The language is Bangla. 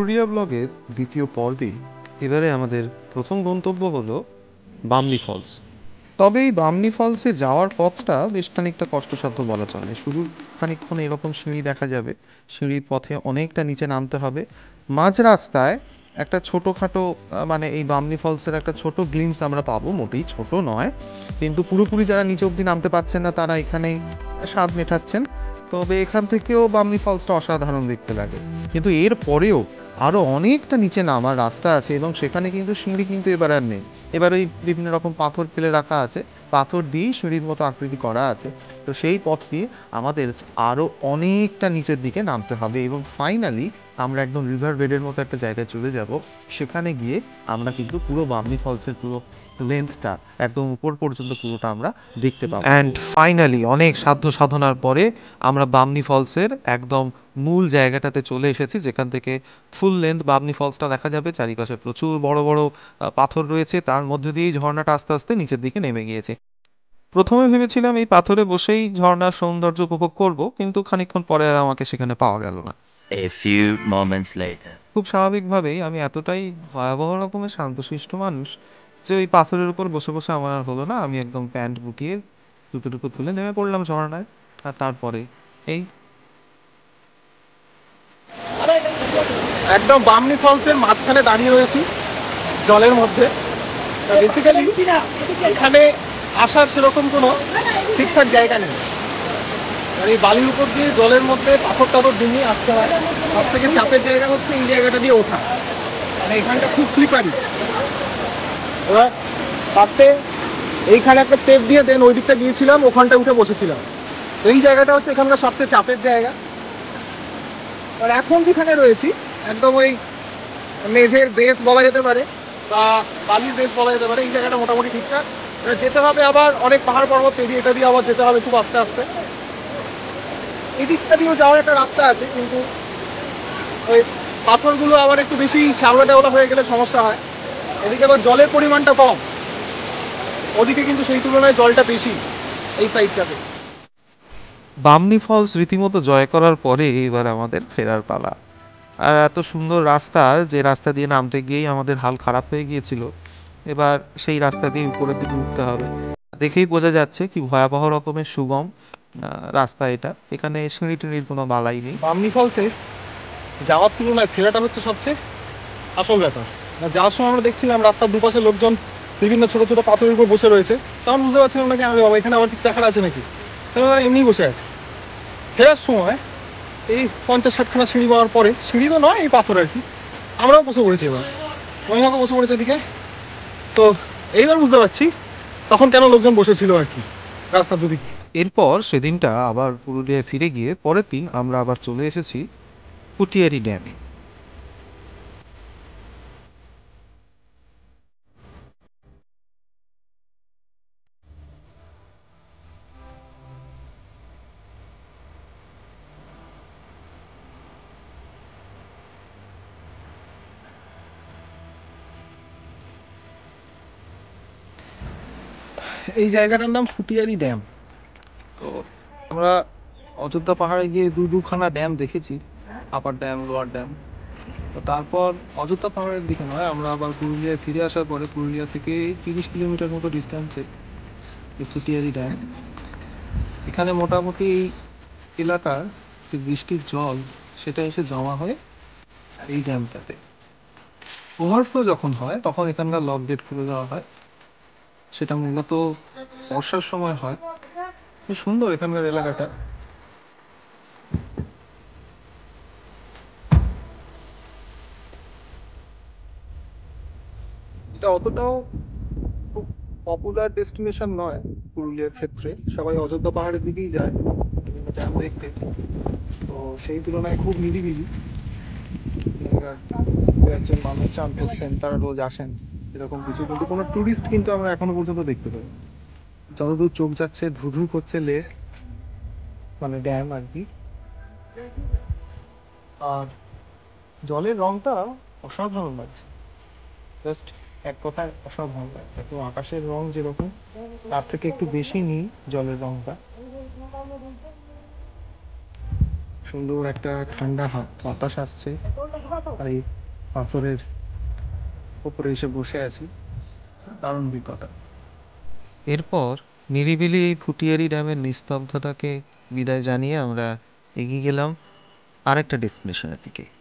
পুরুলিয়া ব্লগের দ্বিতীয় পর্বে এবারে আমাদের প্রথম গন্তব্য হলো বামনি ফলস। তবে এই বামনি ফলসে যাওয়ার পথটা বেশ খানিকটা কষ্টসাধ্য বলা চলে। শুরু খানিকক্ষণ এরকম সিঁড়ি দেখা যাবে, সিঁড়ির পথে অনেকটা নিচে নামতে হবে। মাঝ রাস্তায় একটা ছোটোখাটো মানে এই বামনি ফলসের একটা ছোট গ্লিমস আমরা পাবো, মোটেই ছোট নয়, কিন্তু পুরোপুরি যারা নিচে অবধি নামতে পারছেন না তারা এখানেই স্বাদ মেটাচ্ছেন। তবে এখান থেকেও বামনি ফলসটা অসাধারণ দেখতে লাগে, কিন্তু এর পরেও আরও অনেকটা নিচে নামার রাস্তা আছে এবং সেখানে কিন্তু সিঁড়ি কিন্তু এবার আর নেই। এবার ওই বিভিন্ন রকম পাথর ফেলে রাখা আছে, পাথর দিয়েই সিঁড়ির মতো আকৃতি করা আছে। তো সেই পথ দিয়ে আমাদের আরও অনেকটা নিচের দিকে নামতে হবে এবং ফাইনালি আমরা একদম রিভার বেডের মতো একটা জায়গায় চলে যাব। সেখানে গিয়ে আমরা কিন্তু পুরো বামনি ফলসের পুরো লেন্থটা একদম উপর পর্যন্ত পুরোটা আমরা দেখতে পাবো। অ্যান্ড ফাইনালি অনেক সাধ্য সাধনার পরে আমরা বামনি ফলসের একদম মূল জায়গাটাতে চলে এসেছি, যেখান থেকে ফুল লেন্থ বামনি ফলসটা দেখা যাবে। চারিপাশে প্রচুর বড় বড় পাথর রয়েছে, তার মধ্যে দিয়েই ঝর্ণাটা আস্তে আস্তে নিচের দিকে নেমে গিয়েছে। প্রথমে ভেবেছিলাম এই পাথরে বসেই ঝর্ণার সৌন্দর্য উপভোগ করব, কিন্তু খানিকক্ষণ পরে আর আমাকে সেখানে পাওয়া গেল না। A few moments later. খুব স্বাভাবিকভাবেই আমি এতটাই ভয়াবহ রকমের শান্তশিষ্ট মানুষ যে ওই পাথরের উপর বসে বসে আমার আর হলো না। আমি একদম প্যান্ট গুটিয়ে জুতো টুতো তুলে নেমে পড়লাম ঝর্ণায়। আর তারপরে এই একদম বামনি ফলসের মাঝখানে দাঁড়িয়ে রয়েছি জলের মধ্যে। বেসিক্যালি এখানে আসার সেরকম কোনো ঠিকঠাক জায়গা নেই, আর এই বালির উপর দিয়ে জলের মধ্যে পাথর টাথর ডিঙিয়ে আসতে হয়। সব থেকে চাপের জায়গা হচ্ছে এই জায়গাটা দিয়ে ওঠা, মানে এখানটা খুব স্লিপারি। এবার ফার্স্টে এইখানে একটা স্টেপ দিয়ে দেন ওই দিকটা গিয়েছিলাম, ওখানটা উঠে বসেছিলাম। এই জায়গাটা হচ্ছে এখানকার সবচেয়ে চাপের জায়গা। আর এখন যেখানে রয়েছি একদম ওই মেঝের বেস বলা যেতে পারে বা বালির বেস বলা যেতে পারে। এই জায়গাটা মোটামুটি ঠিকঠাক। যেতে হবে আবার অনেক পাহাড় পর্বত পেরিয়ে, এটা দিয়ে আবার যেতে হবে খুব আস্তে আস্তে। এই দিকটা দিয়েও যাওয়ার একটা রাস্তা আছে, কিন্তু ওই পাথরগুলো আবার একটু বেশি শ্যাওলা টাওলা হয়ে গেলে সমস্যা হয়। এদিকে আবার জলের পরিমাণটা কম, ওদিকে কিন্তু সেই তুলনায় জলটা বেশি এই সাইডটাতে। বামনি ফলস রীতিমতো জয় করার পরে এবার আমাদের ফেরার পালা। আর এত সুন্দর রাস্তা, যে রাস্তা দিয়ে নামতে গিয়েই আমাদের হাল খারাপ হয়ে গিয়েছিল, এবার সেই রাস্তা দিয়ে উপরের দিকে উঠতে হবে। দেখেই বোঝা যাচ্ছে কি ভয়াবহ রকমের সুগম রাস্তা এটা। এখানে সিঁড়ি টিড়ির কোনো বালাই নেই। বামনি ফলসে যাওয়ার তুলনায় ফেরাটা হচ্ছে সবচেয়ে আসল ব্যাপার। যাওয়ার সময় আমরা দেখছিলাম রাস্তার দুপাশে লোকজন বিভিন্ন ছোট ছোট পাথরের উপর বসে রয়েছে, তখন বুঝতে পারছিলাম নাকি আমি বাবা এখানে আমার কিছু দেখার আছে নাকি, তারা এমনি বসে আছে। ফেরার সময় এই 50-60খানা সিঁড়ি পাওয়ার পরে, সিঁড়ি তো নয় এই পাথর আর কি, আমরাও বসে পড়েছি। এবার মহিমাকে বসে পড়েছে এদিকে। তো এইবার বুঝতে পারছি তখন কেন লোকজন বসেছিল আর কি রাস্তার দুদিকে। এরপর সেদিনটা আবার পুরুলিয়ায় ফিরে গিয়ে পরের দিন আমরা আবার চলে এসেছি পুটিয়ারি ড্যামে। এই জায়গাটার নাম ফুটিয়ারি ড্যাম। তো আমরা অযোধ্যা পাহাড়ে গিয়ে দুখানা ড্যাম দেখেছি, আপার ড্যাম লোয়ার ড্যাম। তো তারপর অযোধ্যা পাহাড়ের দিকে নয়, আমরা আবার পুরুলিয়ায় ফিরে আসার পরে পুরুলিয়া থেকে 30 কিলোমিটার মতো ডিস্টেন্সে এই ফুটিয়ারি ড্যাম। এখানে মোটামুটি এই এলাকার যে বৃষ্টির জল সেটা এসে জমা হয় এই ড্যামটাতে। ওভারফ্লো যখন হয় তখন এখানকার লক গেট খুলে দেওয়া হয়, সেটা মূলত বর্ষার সময় হয়। খুব সুন্দর এখানকার এলাকাটা। এটা অতটাও খুব পপুলার ডেস্টিনেশন নয় পুরুলিয়ার ক্ষেত্রে, সবাই অযোধ্যা পাহাড়ের দিকেই যায় ড্যাম দেখতে। তো সেই তুলনায় খুব নিরিবিলি। একজন মানুষ চান করছেন, তারা রোজ আসেন এরকম কিছু, কিন্তু কোনো টুরিস্ট কিন্তু আমরা এখনো পর্যন্ত দেখতে পাই। যতদূর চোখ যাচ্ছে ধুধু করছে লেক, মানে ড্যাম আর কি। আর জলের রংটা অসাধারণ লাগছে, জাস্ট এক কথায় অসাধারণ লাগছে। তো আকাশের রং যেরকম তার থেকে একটু বেশি নীল জলের রংটা। সুন্দর একটা ঠান্ডা বাতাস আসছে, আর এই পাথরের উপরে এসে বসে আছি, দারুণ অভিজ্ঞতা। এরপর নিরিবিলি এই ফুটিয়ারি ড্যামের নিস্তব্ধতাকে বিদায় জানিয়ে আমরা এগিয়ে গেলাম আরেকটা ডেস্টিনেশনের দিকে।